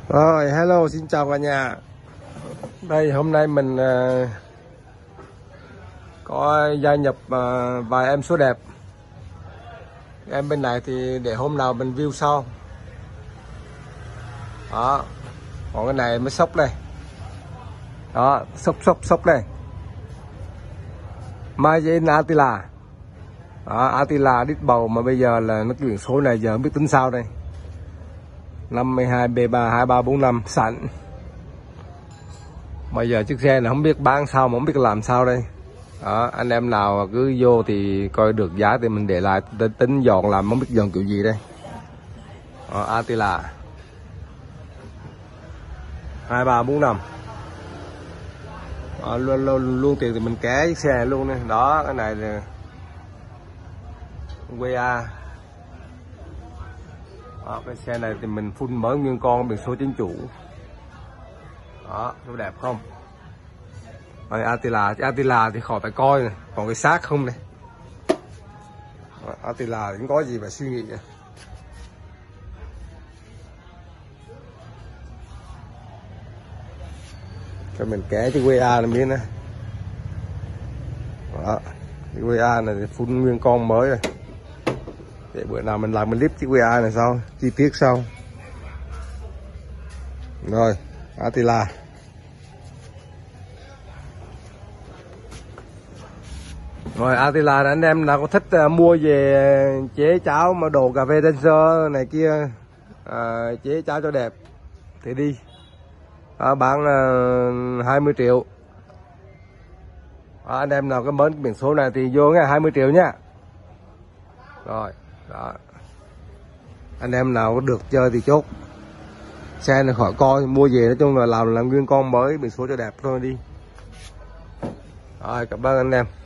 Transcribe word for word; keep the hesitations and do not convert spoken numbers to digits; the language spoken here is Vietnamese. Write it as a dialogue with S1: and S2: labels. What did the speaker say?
S1: Rồi, hello, xin chào cả nhà. Đây, hôm nay mình uh, có gia nhập uh, vài em số đẹp. Em bên này thì để hôm nào mình view sau. Đó, còn cái này mới sốc đây. Đó, sốc sốc sốc đây. Mayen Attila. Đó, Attila đít bầu mà bây giờ là nó chuyển số này giờ không biết tính sao đây. năm mươi hai B ba hai ba bốn năm sẵn. Bây giờ chiếc xe này không biết bán sao mà không biết làm sao đây. Đó, anh em nào cứ vô thì coi được giá thì mình để lại tính dọn làm không biết dọn kiểu gì đây. Đó, Attila hai ba bốn năm. Đó, luôn, luôn luôn tiền thì mình ké chiếc xe này luôn này. Đó, cái này là quê a. Đó, cái xe này thì mình full mới nguyên con, biển số chính chủ. Đó, nó đẹp không? Rồi Attila, Attila thì khỏi phải coi này, còn cái xác không này. Attila thì không có gì phải suy nghĩ này. Cho mình ké cái quê a này miếng này. Đó, cái quê a này thì full nguyên con mới rồi. Để bữa nào mình làm một clip chiếc vê a này sau, chi tiết sau. Rồi, Attila. Rồi Attila anh em nào có thích uh, mua về chế cháo mà đồ cà phê Dancer này kia, uh, chế cháo cho đẹp thì đi. Đó, bán uh, hai mươi triệu. Đó, anh em nào có mến cái biển số này thì vô nghe hai mươi triệu nhá. Rồi. Đó. Anh em nào có được chơi thì chốt. Xe này khỏi coi, mua về nói chung là làm làm nguyên con mới, biển số cho đẹp thôi đi. Rồi, cảm ơn anh em.